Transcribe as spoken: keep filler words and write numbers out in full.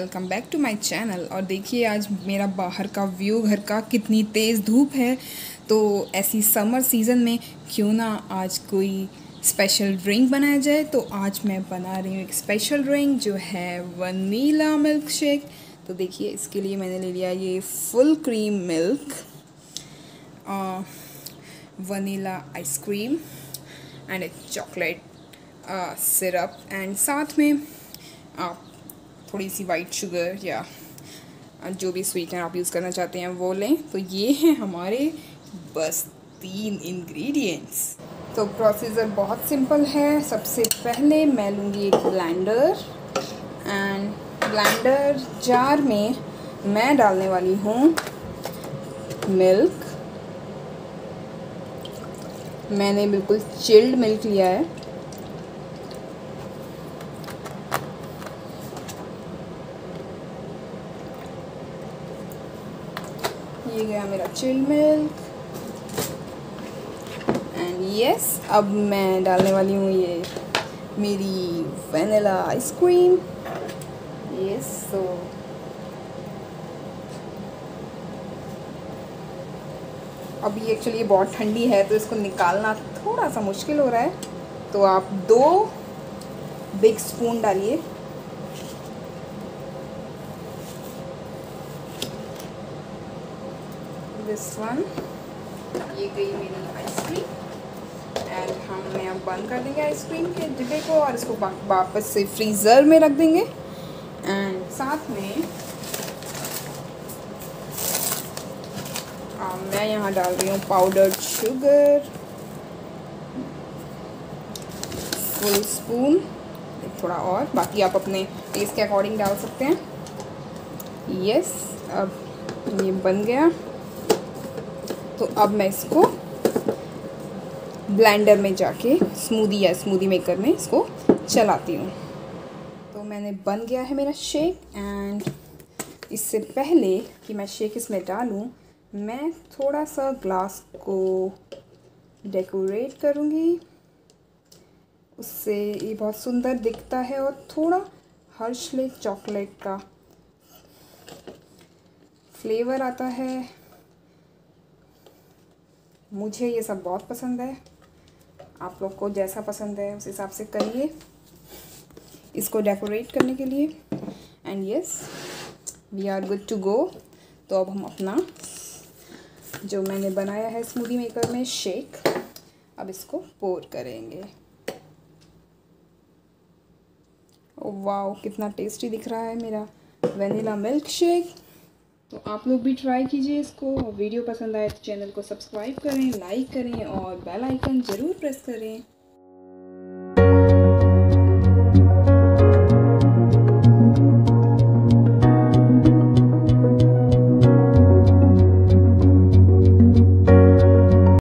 Welcome back to my channel. और देखिए आज मेरा बाहर का व्यू, घर का, कितनी तेज़ धूप है। तो ऐसी समर सीज़न में क्यों ना आज कोई स्पेशल ड्रिंक बनाया जाए। तो आज मैं बना रही हूँ एक स्पेशल ड्रिंक जो है वनीला मिल्क शेक। तो देखिए इसके लिए मैंने ले लिया ये full cream milk, vanilla ice cream and a chocolate syrup and साथ में आप थोड़ी सी वाइट शुगर या जो भी स्वीटनर आप यूज़ करना चाहते हैं वो लें। तो ये हैं हमारे बस तीन इंग्रेडिएंट्स। तो प्रोसीजर बहुत सिंपल है। सबसे पहले मैं लूँगी एक ब्लेंडर एंड ब्लेंडर जार में मैं डालने वाली हूँ मिल्क। मैंने बिल्कुल चिल्ड मिल्क लिया है। ये गया मेरा चिल्ड मिल्क एंड यस, अब मैं डालने वाली हूँ ये मेरी वनीला आइसक्रीम। यस, सो अभी एक्चुअली ये बहुत ठंडी है तो इसको निकालना थोड़ा सा मुश्किल हो रहा है। तो आप दो बिग स्पून डालिए। दिस वन, ये गई मेरी आइसक्रीम एंड हम मैं अब बंद कर देंगे आइसक्रीम के डिब्बे को और इसको वापस से फ्रीज़र में रख देंगे। एंड साथ में आ, मैं यहाँ डाल रही हूँ पाउडर्ड शुगर फुल स्पून, थोड़ा और, बाकी आप अपने टेस्ट के अकॉर्डिंग डाल सकते हैं। यस, अब ये बन गया। तो अब मैं इसको ब्लेंडर में जाके स्मूदी या स्मूदी मेकर में इसको चलाती हूँ। तो मैंने बन गया है मेरा शेक एंड इससे पहले कि मैं शेक इसमें डालूँ मैं थोड़ा सा ग्लास को डेकोरेट करूँगी। उससे ये बहुत सुंदर दिखता है और थोड़ा हर्शले चॉकलेट का फ्लेवर आता है। मुझे ये सब बहुत पसंद है। आप लोग को जैसा पसंद है उस हिसाब से करिए इसको डेकोरेट करने के लिए। And yes, we are good to go. तो अब हम अपना जो मैंने बनाया है स्मूदी मेकर में शेक, अब इसको पोर करेंगे। ओह वाओ, कितना टेस्टी दिख रहा है मेरा वनीला मिल्क शेक। तो आप लोग भी ट्राई कीजिए इसको। वीडियो पसंद आए तो चैनल को सब्सक्राइब करें, लाइक करें और बेल आइकन ज़रूर प्रेस करें।